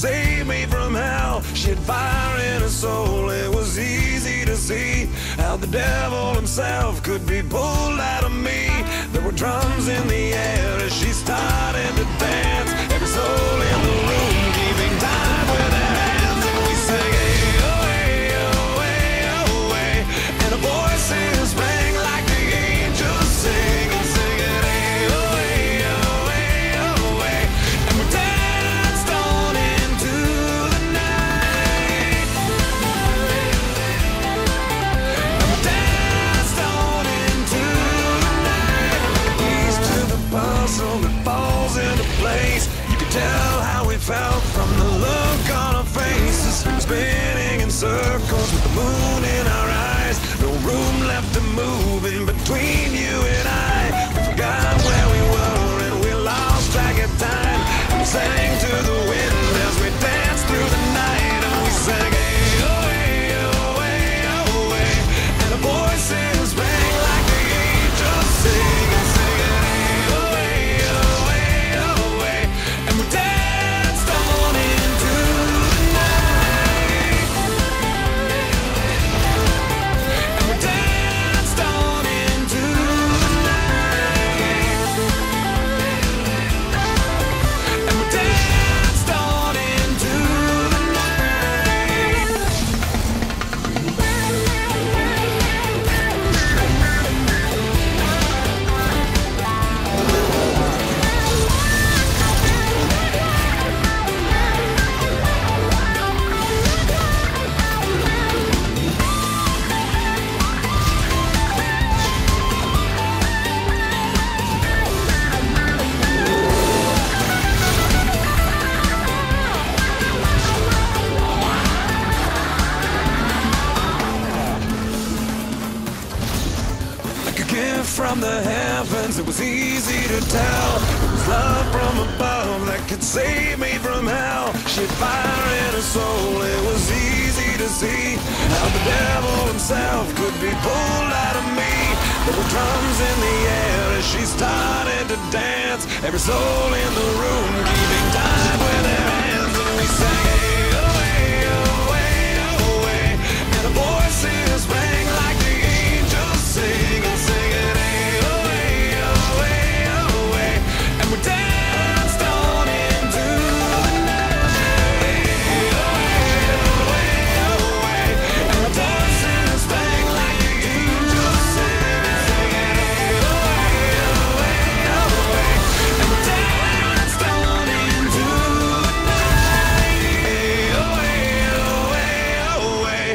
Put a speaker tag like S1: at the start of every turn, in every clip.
S1: save me from hell. She had fire in her soul, it was easy to see how the devil himself could be pulled out of me. There were drums in the air as she started to dance. Every soul in the room keeping time with their hands, and we sang, hey, oh, hey, oh, hey, oh, hey. And our voices rang like the angels sing, and singing, hey, oh, hey, oh, hey, oh, hey. And we danced on into the night. And we danced on into the night. Piece to the puzzle that falls into place. You could tell how we felt from the look on our faces. Spinning in circles with the moon in our eyes. No room left to move in between you and I. We forgot where we were and we lost track of time. We sang to the wind as we danced through the night. And we sang, hey, oh, hey, oh, hey, oh, hey. And our voices rang like the angels sing, and singing, hey, oh, hey, oh, hey, oh, hey. And we danced on into the night. And we danced on into the night. And we danced on into the night. Like a gift from the heavens, it was easy to tell. It was love from above that could save me from hell. She had fire in her soul, it was easy to see how the devil himself could be pulled out of me. There were drums in the air as she started to dance. Every soul in the room keeping time with their hands, and we sang, hey, oh, hey, oh, hey, oh, hey. And our voices rang like the angels sing, and singing, hey, oh, hey, oh, hey, oh, hey. And we danced on into the night. Hey, oh, hey, oh, hey, oh, hey. And our voices rang like the angels sing, and singing, hey, oh, hey, oh, hey, oh, hey. And we danced on into the night. Hey, oh, hey, oh, hey, oh, hey.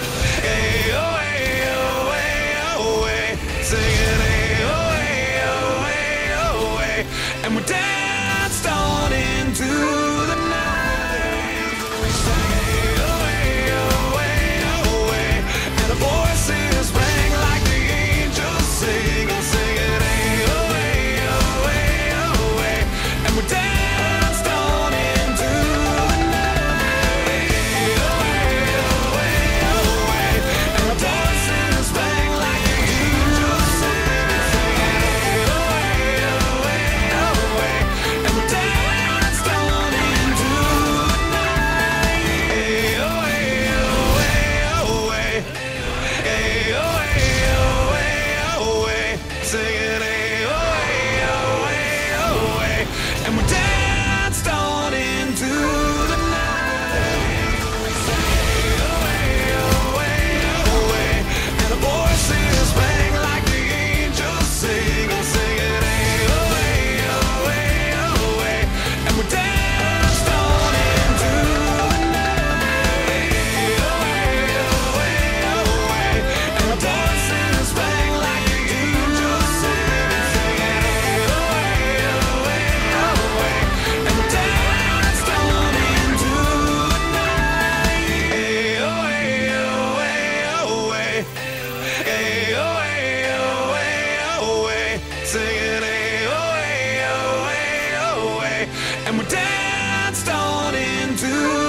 S1: Hey, oh, hey, oh, hey, oh, hey. Singing, hey, oh, hey, oh, hey, oh, hey. And we danced on into the night. We sang, hey, oh, hey, oh, hey, oh, hey. And our voices rang like the angels sing, and singing, hey, oh, hey, oh, hey, oh, hey. And we danced on into the night. Hey, oh, hey, oh, hey, oh, hey. And our voices rang like the angels sing, and singing, hey, oh, hey, oh, hey, oh, hey. And we danced on into the night. Hey, oh, hey, oh, hey, oh, hey. Hey, oh, hey, oh, hey, oh, hey. Singing, hey, oh, hey, oh, hey, oh, hey. And we danced on into the night. We sang, hey, oh, hey, oh, hey, oh, hey. And our voices rang like the angels sing, and singing, hey, oh, hey, oh, hey, oh, hey. And we danced on into the night. Hey, oh, hey, oh, hey, oh, hey. And our voices rang like the angels sing, and singing, hey, oh, hey, oh, hey, oh, hey. And we danced on into the night. Hey, oh, hey, oh, hey, oh, hey. Hey, oh, hey, oh, hey, oh, hey. Singing, hey, oh, hey, oh, hey, oh, hey. And we danced on into